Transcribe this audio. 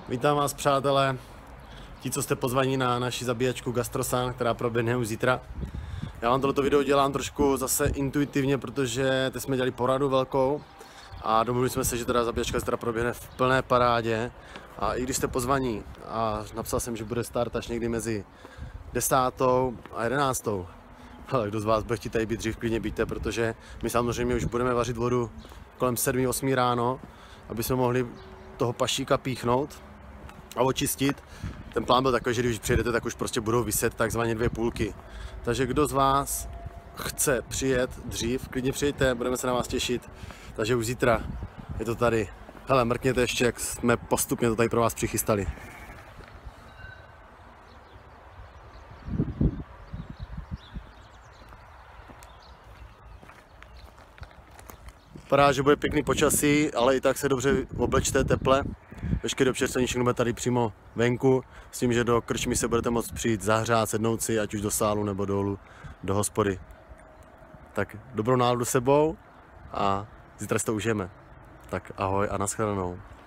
Vítám vás, přátelé, ti, co jste pozvaní na naši zabíjačku Gastrosan, která proběhne už zítra. Já vám tohoto video dělám trošku zase intuitivně, protože teď jsme dělali poradu velkou a domluvili jsme se, že teda zabíjačka zítra proběhne v plné parádě. A i když jste pozvaní a napsal jsem, že bude start až někdy mezi 10. a 11. Ale kdo z vás bude chtít tady být dřív, klidně býte, protože my samozřejmě už budeme vařit vodu kolem 7-8 ráno, aby jsme mohli toho pašíka píchnout a očistit. Ten plán byl takový, že když přijedete, tak už prostě budou viset takzvaně 2 půlky. Takže kdo z vás chce přijet dřív, klidně přijďte, budeme se na vás těšit. Takže už zítra je to tady. Hele, mrkněte ještě, jak jsme postupně to tady pro vás přichystali. Vypadá, že bude pěkný počasí, ale i tak se dobře oblečte teple. Veškeré občerstvení všechno bude tady přímo venku, s tím, že do krčmy se budete moct přijít zahřát, sednout si, ať už do sálu nebo dolů do hospody. Tak dobrou náladu sebou a zítra si to užijeme. Tak ahoj a nashledanou.